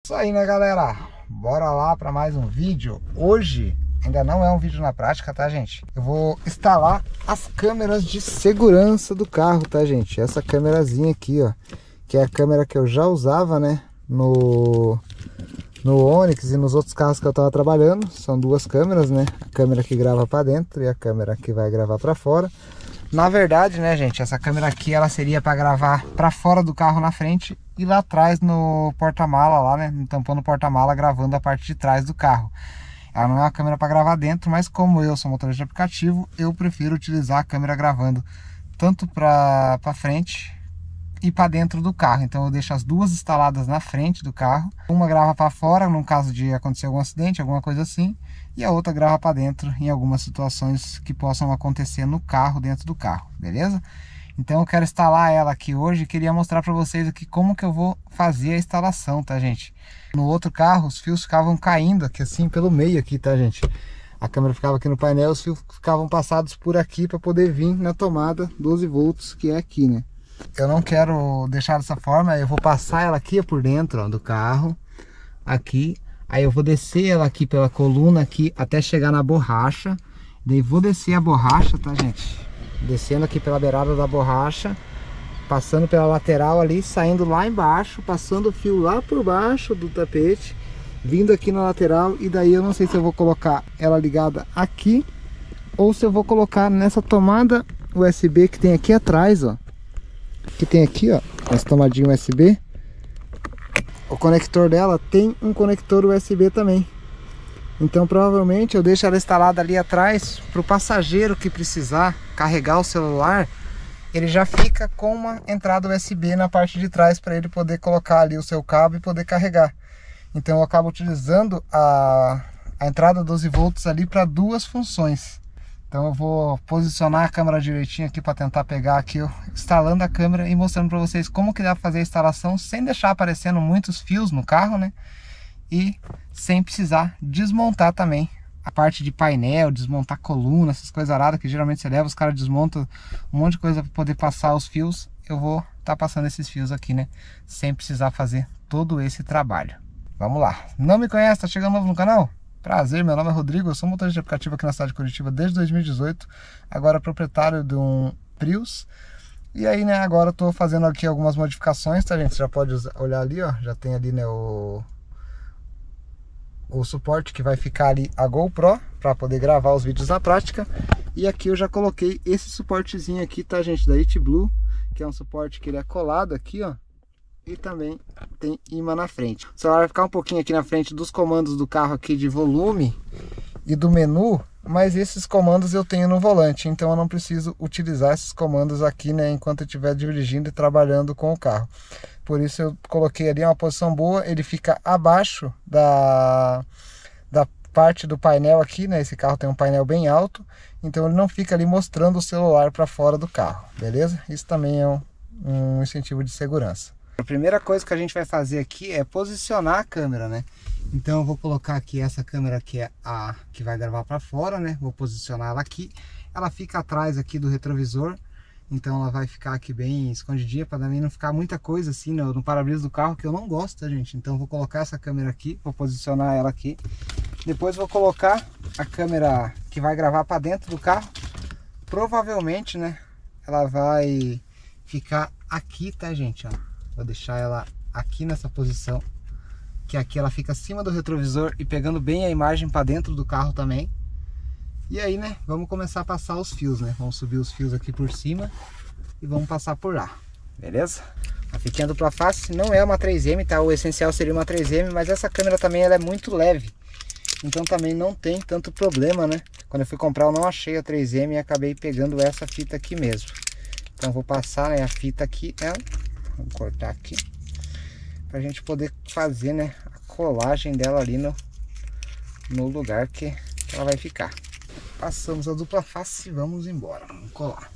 Isso aí, né, galera? Bora lá para mais um vídeo. Hoje ainda não é um vídeo na prática, tá, gente? Eu vou instalar as câmeras de segurança do carro, tá, gente? Essa câmerazinha aqui, ó, que é a câmera que eu já usava, né, no Onix e nos outros carros que eu tava trabalhando. São duas câmeras, né? A câmera que grava para dentro e a câmera que vai gravar para fora. Na verdade, né, gente, essa câmera aqui ela seria para gravar para fora do carro na frente e lá atrás no porta-mala lá, né, no tampão do porta-mala, gravando a parte de trás do carro. Ela não é uma câmera para gravar dentro, mas como eu sou motorista de aplicativo, eu prefiro utilizar a câmera gravando tanto para frente e para dentro do carro. Então eu deixo as duas instaladas na frente do carro. Uma grava para fora, no caso de acontecer algum acidente, alguma coisa assim, e a outra grava para dentro em algumas situações que possam acontecer no carro, dentro do carro, beleza? Então eu quero instalar ela aqui hoje e queria mostrar para vocês aqui como que eu vou fazer a instalação, tá, gente? No outro carro os fios ficavam caindo aqui assim pelo meio aqui, tá, gente? A câmera ficava aqui no painel, os fios ficavam passados por aqui para poder vir na tomada 12 volts que é aqui, né? Eu não quero deixar dessa forma, eu vou passar ela aqui por dentro, ó, do carro, aqui. Aí eu vou descer ela aqui pela coluna aqui até chegar na borracha. Daí vou descer a borracha, tá, gente? Descendo aqui pela beirada da borracha, passando pela lateral ali, saindo lá embaixo, passando o fio lá por baixo do tapete, vindo aqui na lateral. E daí eu não sei se eu vou colocar ela ligada aqui ou se eu vou colocar nessa tomada USB que tem aqui atrás, ó. Que tem aqui, ó, essa tomadinha USB. O conector dela tem um conector USB também. Então provavelmente eu deixo ela instalada ali atrás para o passageiro que precisar carregar o celular, ele já fica com uma entrada USB na parte de trás para ele poder colocar ali o seu cabo e poder carregar. Então eu acabo utilizando a entrada 12 volts ali para duas funções. Então eu vou posicionar a câmera direitinho aqui para tentar pegar aqui, ó, instalando a câmera e mostrando para vocês como que dá para fazer a instalação sem deixar aparecendo muitos fios no carro, né? E sem precisar desmontar também a parte de painel, desmontar coluna, essas coisas aradas que geralmente você leva, os caras desmontam um monte de coisa para poder passar os fios. Eu vou estar passando esses fios aqui, né? Sem precisar fazer todo esse trabalho. Vamos lá. Não me conhece, tá chegando novo no canal? Prazer, meu nome é Rodrigo, eu sou motorista de aplicativo aqui na cidade de Curitiba desde 2018, agora proprietário de um Prius. E aí, né, agora eu tô fazendo aqui algumas modificações, tá, gente? Você já pode olhar ali, ó, já tem ali, né, o suporte que vai ficar ali a GoPro para poder gravar os vídeos na prática. E aqui eu já coloquei esse suportezinho aqui, tá, gente, da HitBlue, que é um suporte que ele é colado aqui, ó. E também tem imã na frente. O celular vai ficar um pouquinho aqui na frente dos comandos do carro aqui de volume e do menu, mas esses comandos eu tenho no volante, então eu não preciso utilizar esses comandos aqui, né, enquanto eu estiver dirigindo e trabalhando com o carro. Por isso eu coloquei ali uma posição boa, ele fica abaixo da parte do painel aqui, né? Esse carro tem um painel bem alto, então ele não fica ali mostrando o celular para fora do carro, beleza? Isso também é um incentivo de segurança. A primeira coisa que a gente vai fazer aqui é posicionar a câmera, né? Então eu vou colocar aqui essa câmera que é a que vai gravar para fora, né? Vou posicionar ela aqui. Ela fica atrás aqui do retrovisor, então ela vai ficar aqui bem escondidinha para também não ficar muita coisa assim no para-brisa do carro, que eu não gosto, tá, gente? Então eu vou colocar essa câmera aqui, vou posicionar ela aqui. Depois vou colocar a câmera que vai gravar para dentro do carro. Provavelmente, né, ela vai ficar aqui, tá, gente, ó. Vou deixar ela aqui nessa posição, que aqui ela fica acima do retrovisor e pegando bem a imagem para dentro do carro também. E aí, né, vamos começar a passar os fios, né? Vamos subir os fios aqui por cima e vamos passar por lá, beleza? A fitinha dupla face não é uma 3M, tá? O essencial seria uma 3M, mas essa câmera também ela é muito leve, então também não tem tanto problema, né? Quando eu fui comprar eu não achei a 3M e acabei pegando essa fita aqui mesmo. Então vou passar, né, a fita aqui, vamos cortar aqui, pra gente poder fazer, né, a colagem dela ali no lugar que ela vai ficar. Passamos a dupla face e vamos embora, vamos colar.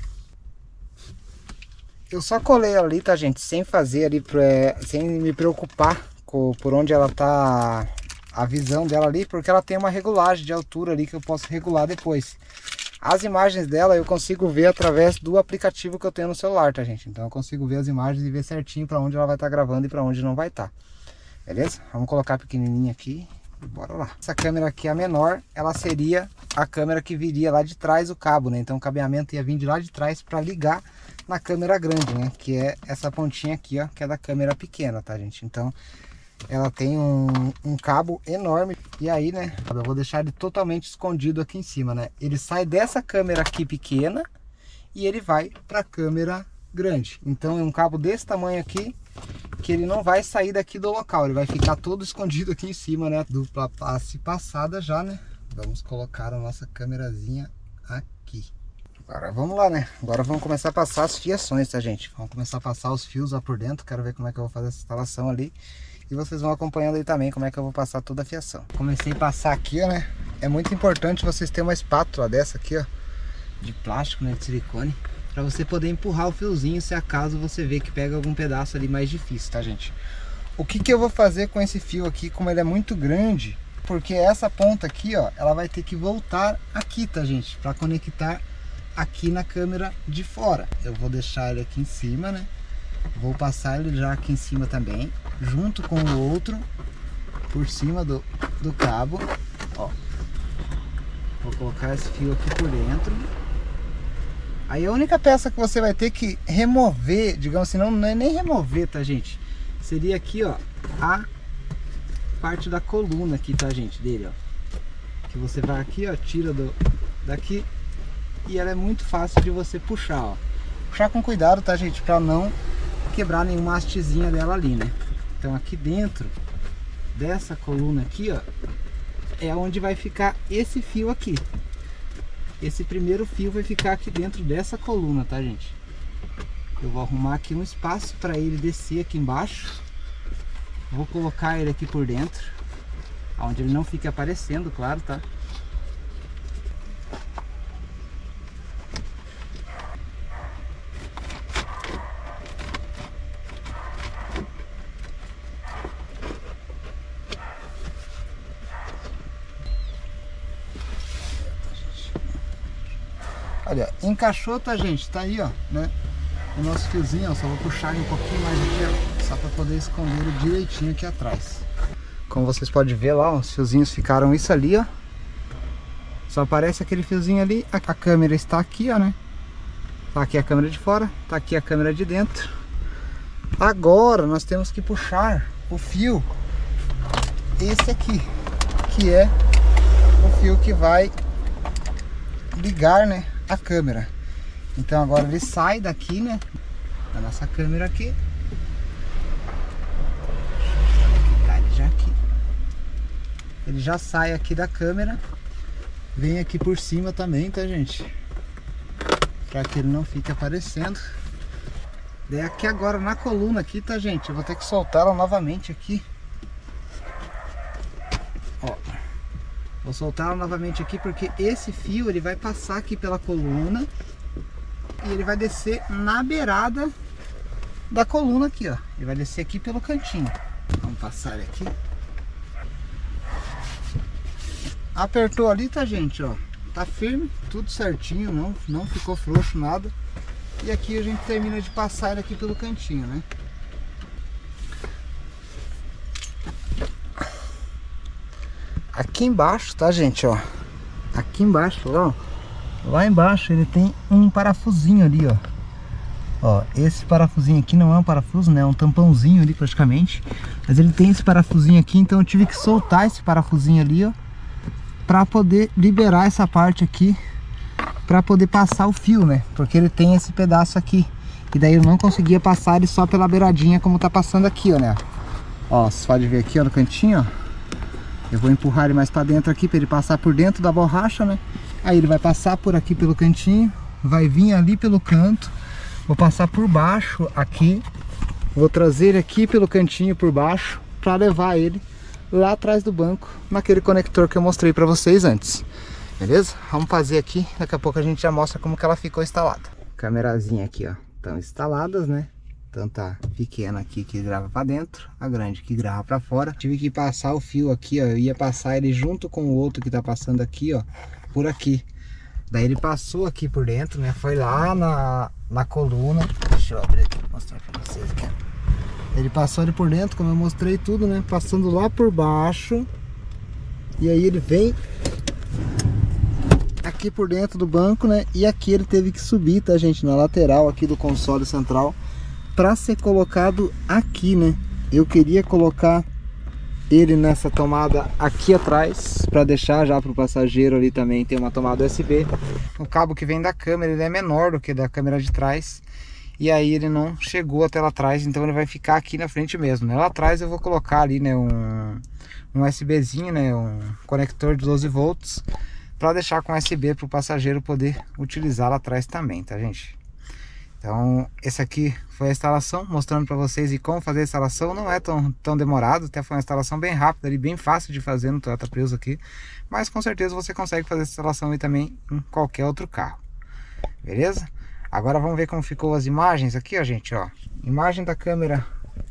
Eu só colei ali, tá, gente, sem fazer ali, sem me preocupar por onde ela tá, a visão dela ali, porque ela tem uma regulagem de altura ali que eu posso regular depois. As imagens dela eu consigo ver através do aplicativo que eu tenho no celular, tá, gente? Então eu consigo ver as imagens e ver certinho para onde ela vai estar gravando e para onde não vai estar. Beleza? Vamos colocar pequenininha aqui e bora lá. Essa câmera aqui, a menor, ela seria a câmera que viria lá de trás o cabo, né? Então o cabeamento ia vir de lá de trás para ligar na câmera grande, né? Que é essa pontinha aqui, ó, que é da câmera pequena, tá, gente? Então ela tem um cabo enorme. E aí, né, eu vou deixar ele totalmente escondido aqui em cima, né? Ele sai dessa câmera aqui pequena e ele vai para a câmera grande. Então é um cabo desse tamanho aqui, que ele não vai sair daqui do local, ele vai ficar todo escondido aqui em cima, né? Dupla face passada já, né? Vamos colocar a nossa câmerazinha aqui. Agora vamos lá, né? Agora vamos começar a passar as fiações, tá, gente? Vamos começar a passar os fios lá por dentro. Quero ver como é que eu vou fazer essa instalação ali. E vocês vão acompanhando aí também como é que eu vou passar toda a fiação. Comecei a passar aqui, ó, né? É muito importante vocês terem uma espátula dessa aqui, ó, de plástico, né? De silicone, para você poder empurrar o fiozinho se acaso você vê que pega algum pedaço ali mais difícil, tá, gente? O que que eu vou fazer com esse fio aqui, como ele é muito grande, porque essa ponta aqui, ó, ela vai ter que voltar aqui, tá, gente? Para conectar aqui na câmera de fora. Eu vou deixar ele aqui em cima, né? Vou passar ele já aqui em cima também, junto com o outro, por cima do cabo, ó. Vou colocar esse fio aqui por dentro. Aí a única peça que você vai ter que remover, digamos assim, não é nem remover, tá, gente? Seria aqui, ó, a parte da coluna aqui, tá, gente, dele, ó. Que você vai aqui, ó, tira daqui e ela é muito fácil de você puxar, ó. Puxar com cuidado, tá, gente? Pra não quebrar nenhuma hastezinha dela ali, né? Então aqui dentro dessa coluna aqui, ó, é onde vai ficar esse fio aqui. Esse primeiro fio vai ficar aqui dentro dessa coluna, tá, gente? Eu vou arrumar aqui um espaço para ele descer aqui embaixo. Vou colocar ele aqui por dentro, onde ele não fique aparecendo, claro, tá? Olha, encaixou, tá, gente? Tá aí, ó, né? O nosso fiozinho, ó, só vou puxar um pouquinho mais aqui, ó, só para poder esconder ele direitinho aqui atrás. Como vocês podem ver lá, ó, os fiozinhos ficaram isso ali, ó. Só aparece aquele fiozinho ali. A câmera está aqui, ó, né? Tá aqui a câmera de fora, tá aqui a câmera de dentro. Agora nós temos que puxar o fio, esse aqui, que é o fio que vai ligar, né, a câmera. Então agora ele sai daqui, né, da nossa câmera aqui. Ele já sai aqui da câmera, vem aqui por cima também, tá, gente? Para que ele não fique aparecendo. Daí aqui agora na coluna aqui, tá, gente? Eu vou ter que soltar ela novamente aqui. Ó, vou soltar ela novamente aqui porque esse fio ele vai passar aqui pela coluna e ele vai descer na beirada da coluna aqui, ó. Ele vai descer aqui pelo cantinho. Vamos passar ele aqui. Apertou ali, tá, gente, ó. Tá firme, tudo certinho, não ficou frouxo nada. E aqui a gente termina de passar ele aqui pelo cantinho, né? Aqui embaixo, tá, gente, ó. Aqui embaixo, ó. Lá embaixo ele tem um parafusinho ali, ó. Ó, esse parafusinho aqui não é um parafuso, né? É um tampãozinho ali praticamente. Mas ele tem esse parafusinho aqui, então eu tive que soltar esse parafusinho ali, ó, para poder liberar essa parte aqui, para poder passar o fio, né? Porque ele tem esse pedaço aqui. E daí eu não conseguia passar ele só pela beiradinha como tá passando aqui, ó, né? Ó, vocês podem ver aqui, ó, no cantinho, ó. Eu vou empurrar ele mais para dentro aqui para ele passar por dentro da borracha, né? Aí ele vai passar por aqui pelo cantinho, vai vir ali pelo canto. Vou passar por baixo aqui. Vou trazer ele aqui pelo cantinho por baixo para levar ele lá atrás do banco, naquele conector que eu mostrei para vocês antes. Beleza? Vamos fazer aqui, daqui a pouco a gente já mostra como que ela ficou instalada. Câmerazinha aqui, ó, estão instaladas, né? Tanto a pequena aqui que grava para dentro, a grande que grava para fora. Tive que passar o fio aqui, ó, eu ia passar ele junto com o outro que tá passando aqui, ó, por aqui. Daí ele passou aqui por dentro, né? Foi lá na coluna. Deixa eu abrir aqui, mostrar para vocês aqui. Ele passou ali por dentro, como eu mostrei tudo, né? Passando lá por baixo. E aí ele vem aqui por dentro do banco, né? E aqui ele teve que subir, tá, gente? Na lateral aqui do console central, para ser colocado aqui, né? Eu queria colocar ele nessa tomada aqui atrás, para deixar já para o passageiro ali também ter uma tomada USB. O cabo que vem da câmera, ele é menor do que da câmera de trás. E aí ele não chegou até lá atrás, então ele vai ficar aqui na frente mesmo, né? Lá atrás eu vou colocar ali, né, um USBzinho, né, um conector de 12 volts, para deixar com USB para o passageiro poder utilizar lá atrás também, tá, gente? Então, esse aqui foi a instalação, mostrando para vocês e como fazer a instalação. Não é tão demorado, até foi uma instalação bem rápida e bem fácil de fazer no Toyota Prius aqui. Mas com certeza você consegue fazer essa instalação aí também em qualquer outro carro. Beleza? Agora vamos ver como ficou as imagens aqui, ó, gente, ó. Imagem da câmera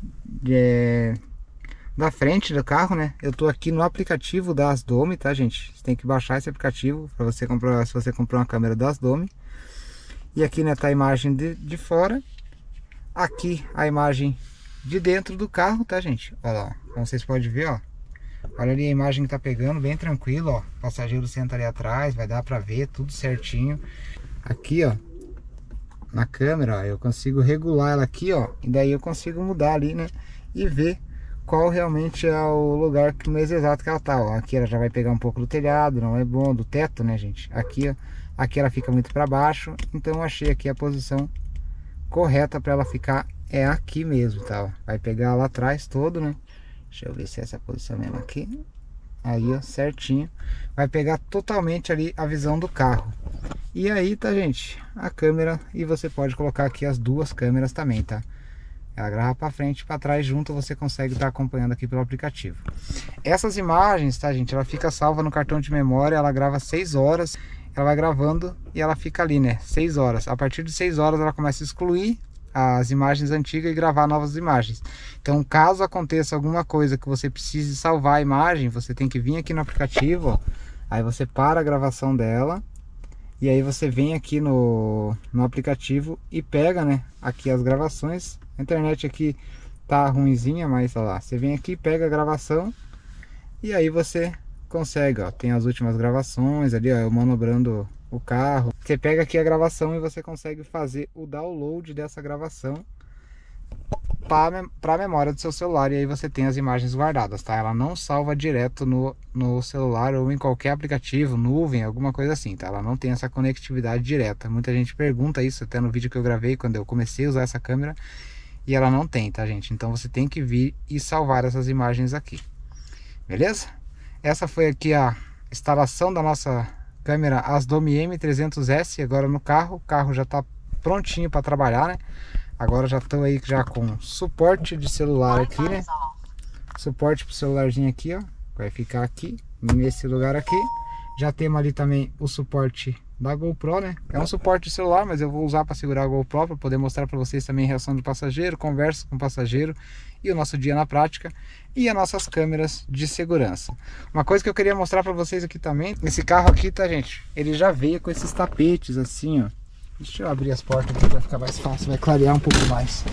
da frente do carro, né? Eu tô aqui no aplicativo da Asdome, tá, gente? Você tem que baixar esse aplicativo para você comprar, se você comprou uma câmera da Asdome. E aqui, né, tá a imagem de fora. Aqui a imagem de dentro do carro, tá, gente? Olha lá, como vocês podem ver, ó. Olha ali a imagem que tá pegando, bem tranquilo, ó. O passageiro senta ali atrás, vai dar pra ver tudo certinho. Aqui, ó, na câmera, ó, eu consigo regular ela aqui, ó. E daí eu consigo mudar ali, né? E ver qual realmente é o lugar, no mês exato que ela tá, ó. Aqui ela já vai pegar um pouco do telhado, não é bom, do teto, né, gente? Aqui, ó. Aqui ela fica muito para baixo, então eu achei aqui a posição correta para ela ficar é aqui mesmo, tá? Ó. Vai pegar lá atrás todo, né? Deixa eu ver se é essa posição mesmo aqui. Aí, ó, certinho. Vai pegar totalmente ali a visão do carro. E aí, tá, gente? A câmera, e você pode colocar aqui as duas câmeras também, tá? Ela grava para frente e para trás junto, você consegue estar acompanhando aqui pelo aplicativo. Essas imagens, tá, gente? Ela fica salva no cartão de memória, ela grava 6 horas. Ela vai gravando e ela fica ali, né, 6 horas. A partir de 6 horas ela começa a excluir as imagens antigas e gravar novas imagens. Então, caso aconteça alguma coisa que você precise salvar a imagem, você tem que vir aqui no aplicativo, ó. Aí você para a gravação dela e aí você vem aqui no aplicativo e pega, né, aqui as gravações. A internet aqui tá ruinzinha, mas olha lá, você vem aqui, pega a gravação e aí você consegue, ó, tem as últimas gravações ali, ó, eu manobrando o carro. Você pega aqui a gravação e você consegue fazer o download dessa gravação para a memória do seu celular, e aí você tem as imagens guardadas, tá? Ela não salva direto no celular ou em qualquer aplicativo, nuvem, alguma coisa assim, tá? Ela não tem essa conectividade direta. Muita gente pergunta isso até no vídeo que eu gravei quando eu comecei a usar essa câmera, e ela não tem, tá, gente? Então você tem que vir e salvar essas imagens aqui, beleza? Essa foi aqui a instalação da nossa câmera Asdome M300S agora no carro. O carro já está prontinho para trabalhar, né? Agora já estou aí já com suporte de celular aqui, né? Suporte para o celularzinho aqui, ó. Vai ficar aqui, nesse lugar aqui. Já temos ali também o suporte da GoPro, né? É um suporte de celular, mas eu vou usar para segurar a GoPro, para poder mostrar para vocês também a reação do passageiro, conversa com o passageiro e o nosso dia na prática, e as nossas câmeras de segurança. Uma coisa que eu queria mostrar para vocês aqui também, esse carro aqui, tá, gente? Ele já veio com esses tapetes assim, ó. Deixa eu abrir as portas aqui para ficar mais fácil, vai clarear um pouco mais.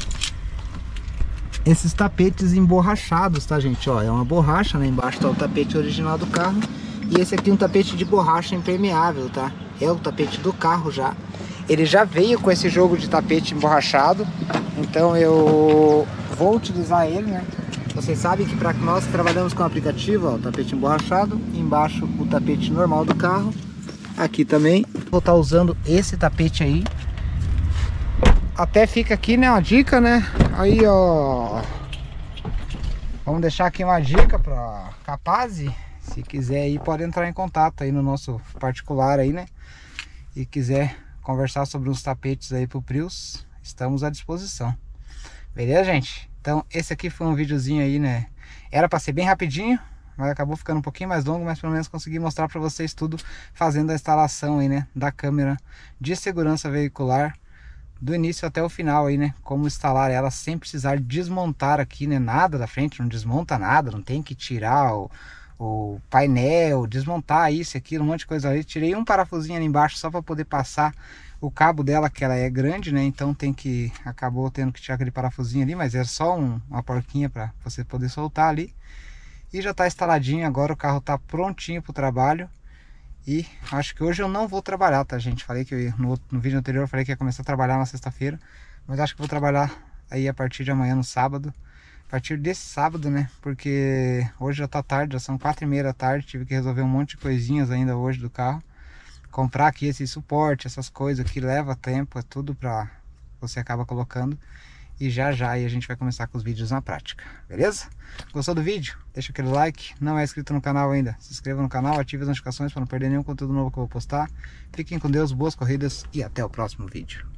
Esses tapetes emborrachados, tá, gente? Ó, é uma borracha, né? Embaixo tá o tapete original do carro. E esse aqui é um tapete de borracha impermeável, tá? É o tapete do carro já. Ele já veio com esse jogo de tapete emborrachado. Então eu vou utilizar ele, né? Vocês sabem que para nós trabalhamos com o aplicativo, ó, o tapete emborrachado. Embaixo o tapete normal do carro. Aqui também. Vou estar usando esse tapete aí. Até fica aqui, né, uma dica, né? Aí, ó. Vamos deixar aqui uma dica para Capazzi. Se quiser aí, pode entrar em contato aí no nosso particular aí, né? E quiser conversar sobre uns tapetes aí pro Prius, estamos à disposição. Beleza, gente? Então, esse aqui foi um videozinho aí, né? Era para ser bem rapidinho, mas acabou ficando um pouquinho mais longo, mas pelo menos consegui mostrar para vocês tudo fazendo a instalação aí, né? Da câmera de segurança veicular do início até o final aí, né? Como instalar ela sem precisar desmontar aqui, né? Nada da frente, não desmonta nada, não tem que tirar o painel, desmontar isso e aquilo, um monte de coisa ali. Tirei um parafusinho ali embaixo só para poder passar o cabo dela, que ela é grande, né? Então acabou tendo que tirar aquele parafusinho ali, mas era só uma porquinha para você poder soltar ali. E já está instaladinho, agora o carro está prontinho para o trabalho. E acho que hoje eu não vou trabalhar, tá, gente? Falei que no vídeo anterior eu falei que ia começar a trabalhar na sexta-feira, mas acho que vou trabalhar aí a partir de amanhã, no sábado. A partir desse sábado, né? Porque hoje já tá tarde, já são 4h30 da tarde. Tive que resolver um monte de coisinhas ainda hoje do carro. Comprar aqui esse suporte, essas coisas que leva tempo, é tudo pra você acaba colocando. E já aí a gente vai começar com os vídeos na prática, beleza? Gostou do vídeo? Deixa aquele like. Não é inscrito no canal ainda, se inscreva no canal, ative as notificações para não perder nenhum conteúdo novo que eu vou postar. Fiquem com Deus, boas corridas e até o próximo vídeo.